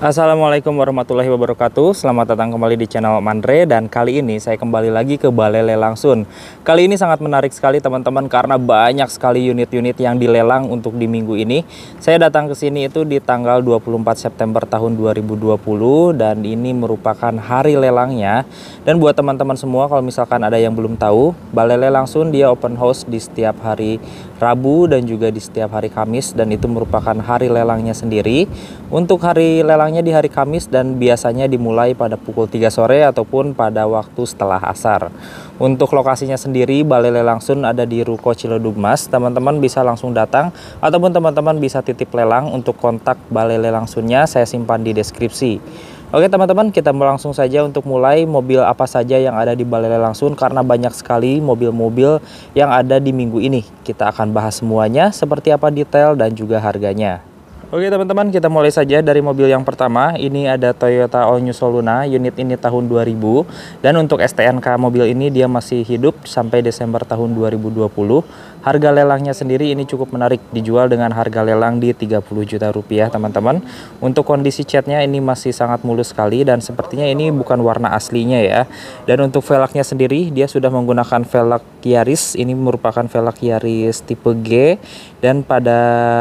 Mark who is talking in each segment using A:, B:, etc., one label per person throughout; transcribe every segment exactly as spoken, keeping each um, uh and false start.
A: Assalamualaikum warahmatullahi wabarakatuh. Selamat datang kembali di channel Mandre, dan kali ini saya kembali lagi ke Balai Lelang Sun. Kali ini sangat menarik sekali teman-teman karena banyak sekali unit-unit yang dilelang untuk di minggu ini. Saya datang ke sini itu di tanggal dua puluh empat September tahun dua ribu dua puluh, dan ini merupakan hari lelangnya. Dan buat teman-teman semua, kalau misalkan ada yang belum tahu, Balai Lelang Sun dia open house di setiap hari Rabu dan juga di setiap hari Kamis, dan itu merupakan hari lelangnya sendiri. Untuk hari lelangnya di hari Kamis dan biasanya dimulai pada pukul tiga sore ataupun pada waktu setelah asar. Untuk lokasinya sendiri, Balai Lelang Sun ada di Ruko Ciledug Mas. Teman-teman bisa langsung datang ataupun teman-teman bisa titip lelang. Untuk kontak Balai Lelang Sunnya saya simpan di deskripsi. Oke teman-teman, kita langsung saja untuk mulai mobil apa saja yang ada di Balai Lelang Sun, karena banyak sekali mobil-mobil yang ada di minggu ini. Kita akan bahas semuanya, seperti apa detail dan juga harganya. Oke teman-teman, kita mulai saja dari mobil yang pertama. Ini ada Toyota All New Soluna, unit ini tahun dua ribu. Dan untuk S T N K mobil ini dia masih hidup sampai Desember tahun dua ribu dua puluh. Harga lelangnya sendiri ini cukup menarik, dijual dengan harga lelang di tiga puluh juta rupiah teman-teman. Untuk kondisi catnya ini masih sangat mulus sekali, dan sepertinya ini bukan warna aslinya ya. Dan untuk velgnya sendiri dia sudah menggunakan velg Yaris. Ini merupakan velg Yaris tipe G dan pada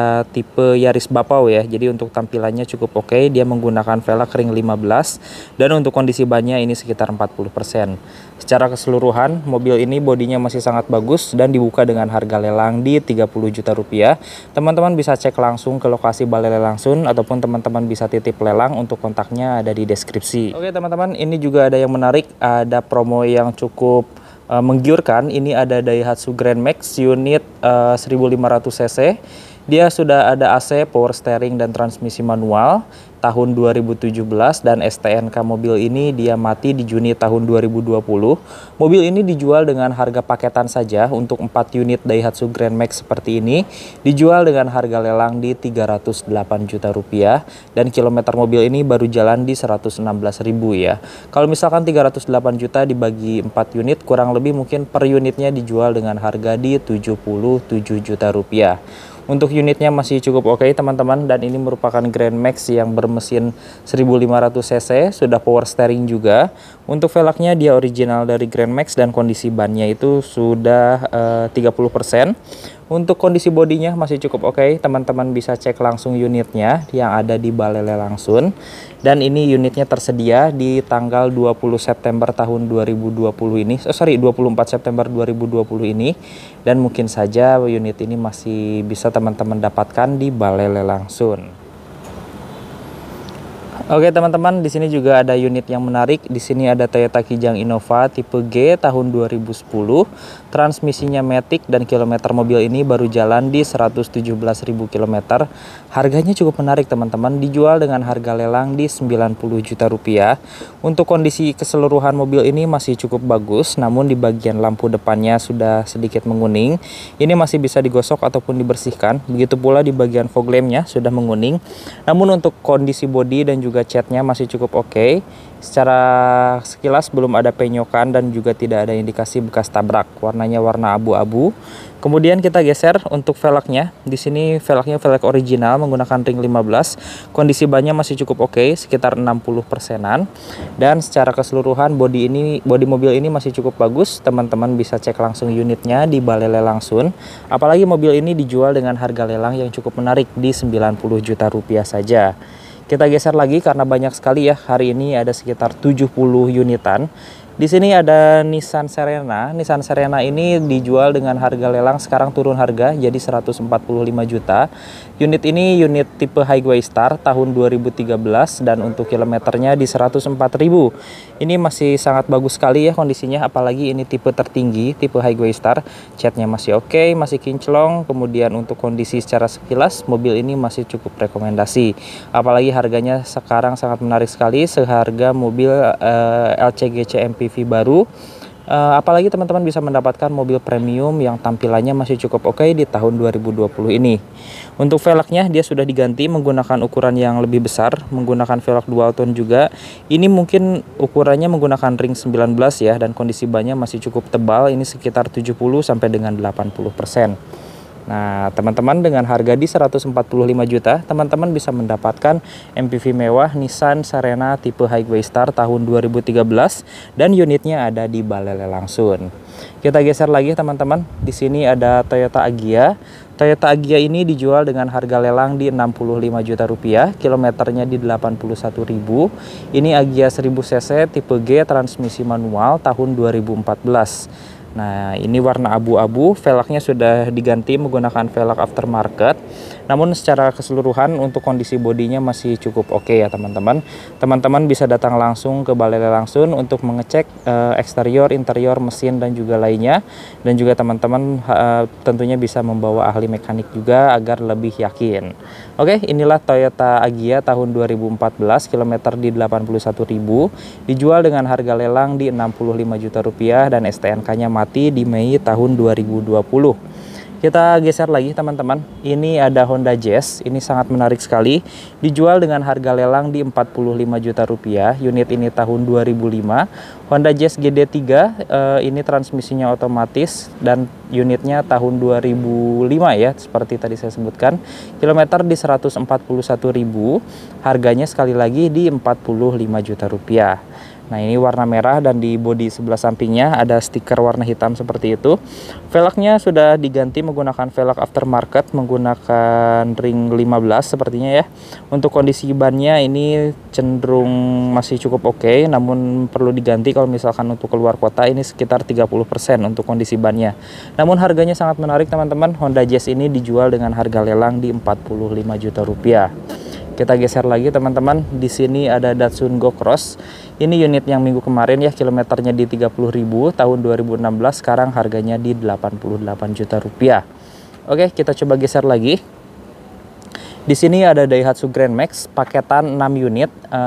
A: tipe Yaris Bapau ya. Jadi untuk tampilannya cukup oke. Dia menggunakan velg ring lima belas, dan untuk kondisi bannya ini sekitar empat puluh persen. Secara keseluruhan mobil ini bodinya masih sangat bagus dan dibuka dengan harga lelang di tiga puluh juta rupiah. Teman-teman bisa cek langsung ke lokasi Balai Lelang Sun ataupun teman-teman bisa titip lelang. Untuk kontaknya ada di deskripsi. Oke teman-teman, ini juga ada yang menarik, ada promo yang cukup uh, menggiurkan. Ini ada Daihatsu Grand Max unit uh, seribu lima ratus cc. Dia sudah ada A C, power steering dan transmisi manual tahun dua ribu tujuh belas, dan S T N K mobil ini dia mati di Juni tahun dua ribu dua puluh. Mobil ini dijual dengan harga paketan saja. Untuk empat unit Daihatsu Grand Max seperti ini dijual dengan harga lelang di tiga ratus delapan juta rupiah, dan kilometer mobil ini baru jalan di seratus enam belas ribu ya. Kalau misalkan tiga ratus delapan juta dibagi empat unit, kurang lebih mungkin per unitnya dijual dengan harga di tujuh puluh tujuh juta rupiah. Untuk unitnya masih cukup oke teman-teman, dan ini merupakan Grand Max yang bermesin seribu lima ratus cc, sudah power steering juga. Untuk velgnya dia original dari Grand Max, dan kondisi bannya itu sudah uh, tiga puluh persen. Untuk kondisi bodinya masih cukup oke, teman-teman bisa cek langsung unitnya yang ada di Balai Lelang Sun. Dan ini unitnya tersedia di tanggal dua puluh September tahun dua ribu dua puluh ini. Oh, sorry, dua puluh empat September dua ribu dua puluh ini. Dan mungkin saja unit ini masih bisa teman-teman dapatkan di Balai Lelang Sun. Oke teman-teman, di sini juga ada unit yang menarik. Di sini ada Toyota Kijang Innova tipe G tahun dua ribu sepuluh. Transmisinya matic, dan kilometer mobil ini baru jalan di seratus tujuh belas ribu kilometer. Harganya cukup menarik teman-teman, dijual dengan harga lelang di sembilan puluh juta rupiah. Untuk kondisi keseluruhan mobil ini masih cukup bagus, namun di bagian lampu depannya sudah sedikit menguning. Ini masih bisa digosok ataupun dibersihkan. Begitu pula di bagian fog lampnya sudah menguning. Namun untuk kondisi bodi dan juga catnya masih cukup oke. Secara sekilas belum ada penyokan dan juga tidak ada indikasi bekas tabrak. Warnanya warna abu-abu. Kemudian kita geser untuk velgnya. Di sini velgnya velg original menggunakan ring lima belas. Kondisi bannya masih cukup oke, sekitar enam puluh persenan. Dan secara keseluruhan bodi ini bodi mobil ini masih cukup bagus. Teman-teman bisa cek langsung unitnya di Balai Lelang Sun. Apalagi mobil ini dijual dengan harga lelang yang cukup menarik di sembilan puluh juta rupiah saja. Kita geser lagi karena banyak sekali ya. Hari ini ada sekitar tujuh puluh unitan. Di sini ada Nissan Serena. Nissan Serena ini dijual dengan harga lelang, sekarang turun harga jadi seratus empat puluh lima juta. Unit ini unit tipe Highway Star tahun dua ribu tiga belas, dan untuk kilometernya di seratus empat ribu. Ini masih sangat bagus sekali ya kondisinya, apalagi ini tipe tertinggi, tipe Highway Star. Catnya masih oke, masih kinclong. Kemudian untuk kondisi secara sekilas mobil ini masih cukup rekomendasi. Apalagi harganya sekarang sangat menarik sekali, seharga mobil uh, L C G C M P V baru. Uh, apalagi teman-teman bisa mendapatkan mobil premium yang tampilannya masih cukup oke di tahun dua ribu dua puluh ini. Untuk velgnya dia sudah diganti menggunakan ukuran yang lebih besar, menggunakan velg dual tone juga. Ini mungkin ukurannya menggunakan ring sembilan belas ya, dan kondisi bannya masih cukup tebal, ini sekitar tujuh puluh sampai dengan delapan puluh persen. Nah, teman-teman, dengan harga di seratus empat puluh lima juta, teman-teman bisa mendapatkan M P V mewah Nissan Serena tipe Highway Star tahun dua ribu tiga belas dan unitnya ada di Balai Lelang Sun. Kita geser lagi teman-teman. Di sini ada Toyota Agya. Toyota Agya ini dijual dengan harga lelang di enam puluh lima juta rupiah, kilometernya di delapan puluh satu ribu. Ini Agya seribu cc tipe G transmisi manual tahun dua ribu empat belas. Nah, ini warna abu-abu, velgnya sudah diganti menggunakan velg aftermarket. Namun secara keseluruhan untuk kondisi bodinya masih cukup oke ya teman-teman. Teman-teman bisa datang langsung ke Balai Lelang Sun untuk mengecek uh, eksterior, interior, mesin dan juga lainnya. Dan juga teman-teman uh, tentunya bisa membawa ahli mekanik juga agar lebih yakin. Oke, inilah Toyota Agya tahun dua ribu empat belas, kilometer di delapan puluh satu ribu, dijual dengan harga lelang di enam puluh lima juta rupiah dan S T N K-nya mati di Mei tahun dua ribu dua puluh. Kita geser lagi teman-teman. Ini ada Honda Jazz. Ini sangat menarik sekali. Dijual dengan harga lelang di empat puluh lima juta rupiah. Unit ini tahun dua ribu lima. Honda Jazz G D tiga. Eh, ini transmisinya otomatis dan unitnya tahun dua ribu lima ya. Seperti tadi saya sebutkan. Kilometer di seratus empat puluh satu ribu. Harganya sekali lagi di empat puluh lima juta rupiah. Nah, ini warna merah dan di bodi sebelah sampingnya ada stiker warna hitam seperti itu. Velgnya sudah diganti menggunakan velg aftermarket menggunakan ring lima belas sepertinya ya. Untuk kondisi bannya ini cenderung masih cukup oke, namun perlu diganti kalau misalkan untuk keluar kota ini sekitar tiga puluh persen untuk kondisi bannya. Namun harganya sangat menarik teman-teman. Honda Jazz ini dijual dengan harga lelang di empat puluh lima juta rupiah. Kita geser lagi teman-teman. Di sini ada Datsun Go Cross. Ini unit yang minggu kemarin ya, kilometernya di tiga puluh ribu, tahun dua ribu enam belas, sekarang harganya di delapan puluh delapan juta rupiah. Oke, kita coba geser lagi. Di sini ada Daihatsu Grand Max paketan enam unit.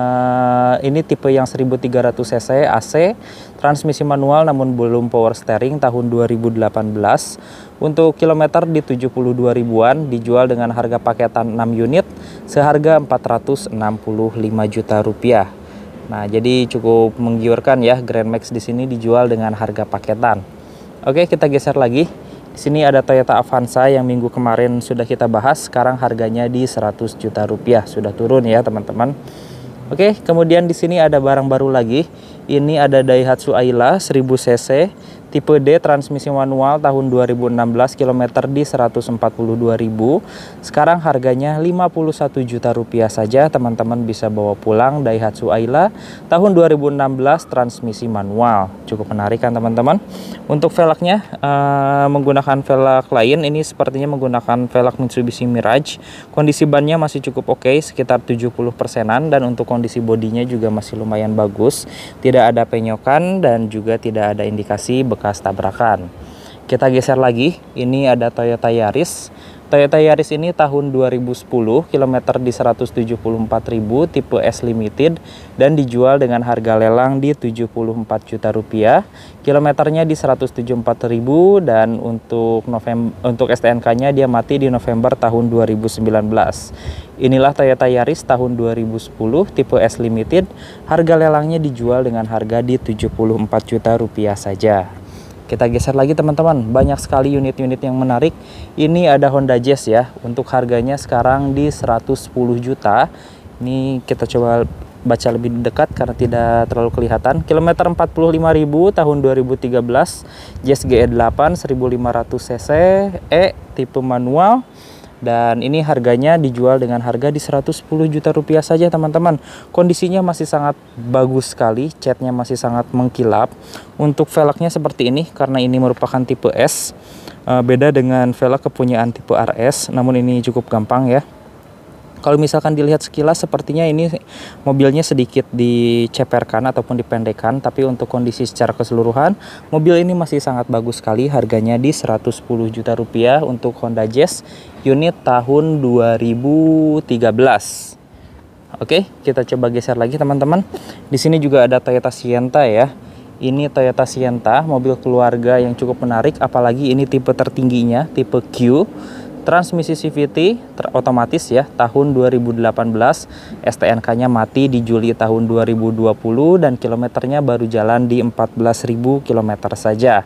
A: Uh, ini tipe yang seribu tiga ratus cc A C, transmisi manual namun belum power steering tahun dua ribu delapan belas. Untuk kilometer di tujuh puluh dua ribuan, dijual dengan harga paketan enam unit seharga empat ratus enam puluh lima juta rupiah. Nah, jadi cukup menggiurkan ya, Grand Max di sini dijual dengan harga paketan. Oke, kita geser lagi. Di sini ada Toyota Avanza yang minggu kemarin sudah kita bahas, sekarang harganya di seratus juta rupiah, sudah turun ya teman-teman. Oke, kemudian di sini ada barang baru lagi. Ini ada Daihatsu Ayla seribu cc tipe D transmisi manual tahun dua ribu enam belas, kilometer di seratus empat puluh dua ribu. Sekarang harganya lima puluh satu juta rupiah saja. Teman-teman bisa bawa pulang Daihatsu Ayla tahun dua ribu enam belas transmisi manual. Cukup menarik kan teman-teman. Untuk velgnya uh, menggunakan velg lain, ini sepertinya menggunakan velg Mitsubishi Mirage. Kondisi bannya masih cukup oke, sekitar tujuh puluh persenan, dan untuk kondisi bodinya juga masih lumayan bagus. Tidak ada penyokan dan juga tidak ada indikasi bekas tabrakan. Kita geser lagi. Ini ada Toyota Yaris. Toyota Yaris ini tahun dua ribu sepuluh, kilometer di seratus tujuh puluh empat ribu, tipe S Limited, dan dijual dengan harga lelang di tujuh puluh empat juta rupiah. Kilometernya di seratus tujuh puluh empat ribu, dan untuk November untuk S T N K-nya dia mati di November tahun dua ribu sembilan belas. Inilah Toyota Yaris tahun dua ribu sepuluh, tipe S Limited. Harga lelangnya dijual dengan harga di tujuh puluh empat juta rupiah saja. Kita geser lagi teman-teman, banyak sekali unit-unit yang menarik. Ini ada Honda Jazz ya, untuk harganya sekarang di seratus sepuluh juta. Ini kita coba baca lebih dekat karena tidak terlalu kelihatan. Kilometer empat puluh lima ribu, tahun dua ribu tiga belas, Jazz G E delapan seribu lima ratus cc E tipe manual. Dan ini harganya dijual dengan harga di seratus sepuluh juta rupiah saja teman-teman. Kondisinya masih sangat bagus sekali, catnya masih sangat mengkilap. Untuk velgnya seperti ini karena ini merupakan tipe S. Beda dengan velg kepunyaan tipe R S, namun ini cukup gampang ya. Kalau misalkan dilihat sekilas sepertinya ini mobilnya sedikit diceperkan ataupun dipendekkan, tapi untuk kondisi secara keseluruhan mobil ini masih sangat bagus sekali. Harganya di seratus sepuluh juta rupiah untuk Honda Jazz unit tahun dua ribu tiga belas. Oke, kita coba geser lagi teman-teman. Di sini juga ada Toyota Sienta ya. Ini Toyota Sienta, mobil keluarga yang cukup menarik, apalagi ini tipe tertingginya, tipe Q. Transmisi C V T otomatis ya, tahun dua ribu delapan belas, S T N K-nya mati di Juli tahun dua ribu dua puluh, dan kilometernya baru jalan di empat belas ribu kilometer saja.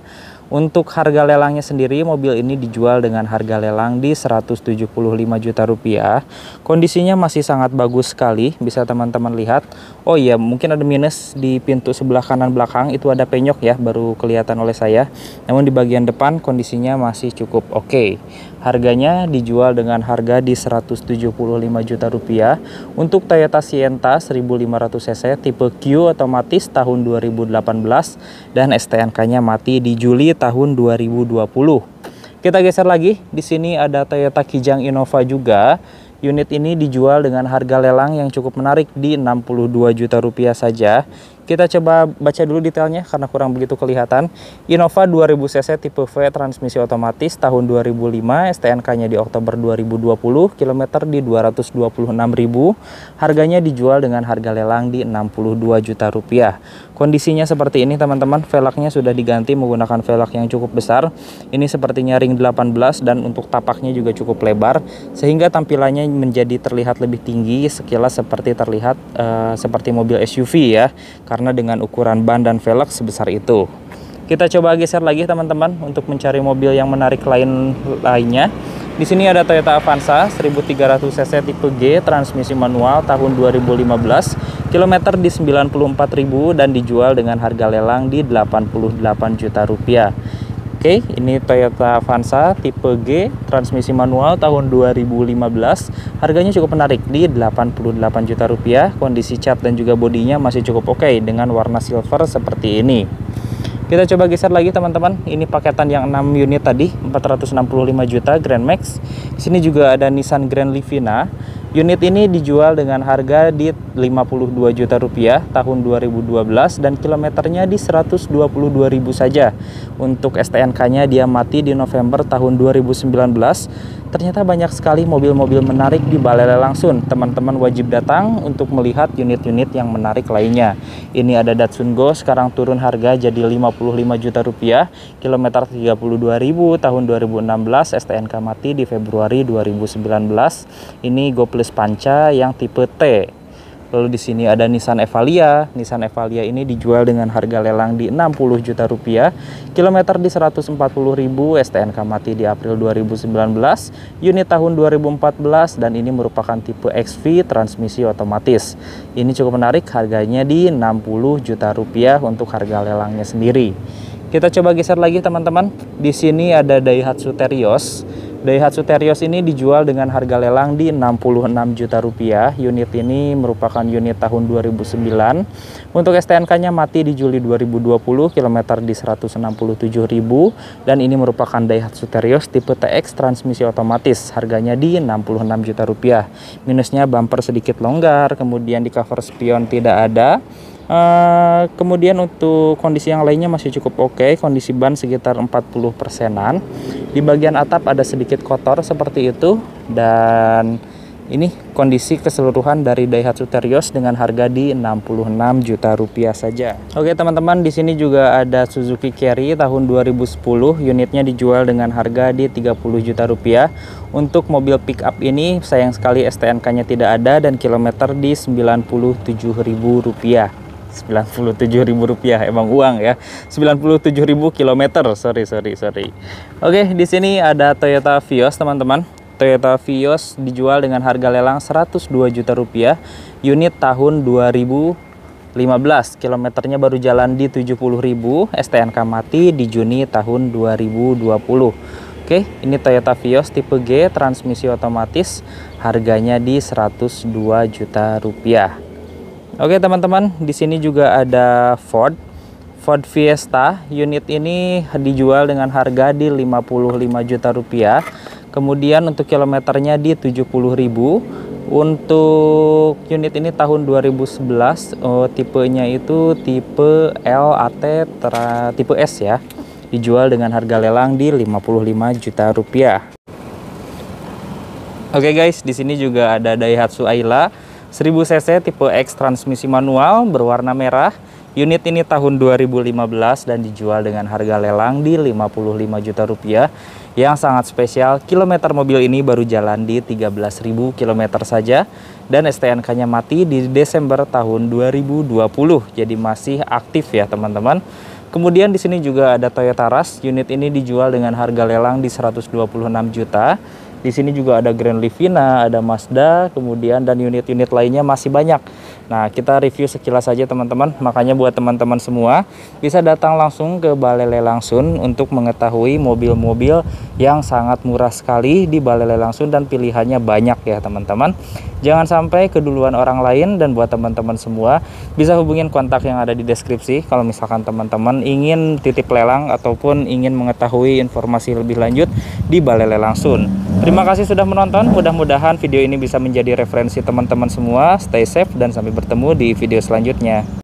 A: Untuk harga lelangnya sendiri, mobil ini dijual dengan harga lelang di seratus tujuh puluh lima juta rupiah. Kondisinya masih sangat bagus sekali, bisa teman-teman lihat. Oh iya, mungkin ada minus di pintu sebelah kanan belakang, itu ada penyok ya, baru kelihatan oleh saya. Namun di bagian depan kondisinya masih cukup oke. Harganya dijual dengan harga di seratus tujuh puluh lima juta rupiah. Untuk Toyota Sienta seribu lima ratus cc tipe Q otomatis tahun dua ribu delapan belas dan S T N K-nya mati di Juli tahun dua ribu dua puluh. Kita geser lagi, di sini ada Toyota Kijang Innova juga. Unit ini dijual dengan harga lelang yang cukup menarik di enam puluh dua juta rupiah saja. Kita coba baca dulu detailnya karena kurang begitu kelihatan. Innova dua ribu cc tipe V transmisi otomatis tahun dua ribu lima, S T N K-nya di Oktober dua ribu dua puluh, kilometer di dua ratus dua puluh enam ribu. Harganya dijual dengan harga lelang di enam puluh dua juta rupiah. Kondisinya seperti ini teman-teman, velgnya sudah diganti menggunakan velg yang cukup besar. Ini sepertinya ring delapan belas dan untuk tapaknya juga cukup lebar sehingga tampilannya menjadi terlihat lebih tinggi, sekilas seperti terlihat uh, seperti mobil S U V ya, karena dengan ukuran ban dan velg sebesar itu. Kita coba geser lagi teman-teman untuk mencari mobil yang menarik lain lainnya. Di sini ada Toyota Avanza seribu tiga ratus cc tipe G transmisi manual tahun dua ribu lima belas, kilometer di sembilan puluh empat ribu dan dijual dengan harga lelang di delapan puluh delapan juta rupiah. Oke, ini Toyota Avanza tipe G transmisi manual tahun dua ribu lima belas. Harganya cukup menarik di delapan puluh delapan juta rupiah. Kondisi cat dan juga bodinya masih cukup oke dengan warna silver seperti ini. Kita coba geser lagi teman-teman. Ini paketan yang enam unit tadi, empat ratus enam puluh lima juta Grand Max. Di sini juga ada Nissan Grand Livina. Unit ini dijual dengan harga di lima puluh dua juta rupiah tahun dua ribu dua belas dan kilometernya di seratus dua puluh dua ribu saja. Untuk S T N K-nya dia mati di November tahun dua ribu sembilan belas. Ternyata banyak sekali mobil-mobil menarik di Balai Lelang Sun. Teman-teman wajib datang untuk melihat unit-unit yang menarik lainnya. Ini ada Datsun Go, sekarang turun harga jadi lima puluh lima juta rupiah, kilometer tiga puluh dua ribu tahun dua ribu enam belas, S T N K mati di Februari dua ribu sembilan belas. Ini Go Plus Panca yang tipe T. Lalu di sini ada Nissan Evalia. Nissan Evalia ini dijual dengan harga lelang di enam puluh juta rupiah, kilometer di seratus empat puluh ribu, S T N K mati di April dua ribu sembilan belas, unit tahun dua ribu empat belas dan ini merupakan tipe X V transmisi otomatis. Ini cukup menarik, harganya di enam puluh juta rupiah untuk harga lelangnya sendiri. Kita coba geser lagi teman-teman. Di sini ada Daihatsu Terios. Daihatsu Terios ini dijual dengan harga lelang di enam puluh enam juta rupiah. Unit ini merupakan unit tahun dua ribu sembilan. Untuk S T N K-nya mati di Juli dua ribu dua puluh, kilometer di seratus enam puluh tujuh ribu dan ini merupakan Daihatsu Terios tipe T X transmisi otomatis. Harganya di enam puluh enam juta rupiah. Minusnya bumper sedikit longgar, kemudian di cover spion tidak ada. Uh, kemudian untuk kondisi yang lainnya masih cukup oke, kondisi ban sekitar empat puluh persenan. Di bagian atap ada sedikit kotor seperti itu dan ini kondisi keseluruhan dari Daihatsu Terios dengan harga di enam puluh enam juta rupiah saja. Oke teman-teman, di sini juga ada Suzuki Carry tahun dua ribu sepuluh, unitnya dijual dengan harga di tiga puluh juta rupiah. Untuk mobil pick up ini sayang sekali S T N K-nya tidak ada dan kilometer di sembilan puluh tujuh ribu rupiah. sembilan puluh tujuh ribu rupiah, emang uang ya. sembilan puluh tujuh ribu kilometer. Sorry, sorry, sorry. Oke, di sini ada Toyota Vios, teman-teman. Toyota Vios dijual dengan harga lelang seratus dua juta rupiah. Unit tahun dua ribu lima belas. Kilometernya baru jalan di tujuh puluh ribu. S T N K mati di Juni tahun dua ribu dua puluh. Oke, ini Toyota Vios tipe G transmisi otomatis. Harganya di seratus dua juta rupiah. Oke teman-teman, di sini juga ada Ford Ford Fiesta. Unit ini dijual dengan harga di lima puluh lima juta rupiah. Kemudian untuk kilometernya di tujuh puluh ribu. Untuk unit ini tahun dua ribu sebelas, oh, tipenya itu tipe L A T tra, tipe S ya. Dijual dengan harga lelang di lima puluh lima juta rupiah. Oke guys, di sini juga ada Daihatsu Ayla seribu cc tipe X transmisi manual berwarna merah. Unit ini tahun dua ribu lima belas dan dijual dengan harga lelang di lima puluh lima juta rupiah. Yang sangat spesial, kilometer mobil ini baru jalan di tiga belas ribu kilometer saja dan S T N K-nya mati di Desember tahun dua ribu dua puluh. Jadi masih aktif ya teman-teman. Kemudian di sini juga ada Toyota Rush. Unit ini dijual dengan harga lelang di seratus dua puluh enam juta. Di sini juga ada Grand Livina, ada Mazda, kemudian dan unit-unit lainnya masih banyak. Nah, kita review sekilas saja teman-teman. Makanya buat teman-teman semua bisa datang langsung ke Balai Lelang Sun untuk mengetahui mobil-mobil yang sangat murah sekali di Balai Lelang Sun dan pilihannya banyak ya teman-teman. Jangan sampai keduluan orang lain, dan buat teman-teman semua bisa hubungin kontak yang ada di deskripsi kalau misalkan teman-teman ingin titip lelang ataupun ingin mengetahui informasi lebih lanjut di Balai Lelang Sun. Terima kasih sudah menonton. Mudah-mudahan video ini bisa menjadi referensi teman-teman semua. Stay safe dan sampai bertemu di video selanjutnya.